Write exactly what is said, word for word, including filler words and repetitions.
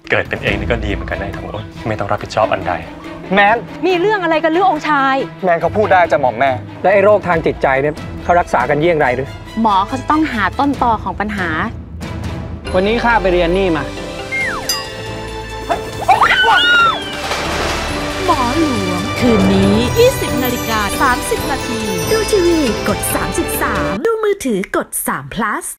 เกิดเป็นเองนี่ก็ดีเหมือนกันนายทองอ้นไม่ต้องรับผิดชอบอันใดแมนมีเรื่องอะไรกันหรือองค์ชายแมนเขาพูดได้จะหม่อมแม่และไอ้โรคทางจิตใจเนี่ยเขารักษากันเยี่ยงไรหรือหมอเขาจะต้องหาต้นตอของปัญหาวันนี้ข้าไปเรียนนี่มาหมอหลวงคืนนี้ ยี่สิบนาฬิกาสามสิบนาทีดูทีวีกดสามสิบสามดูมือถือกดสาม plus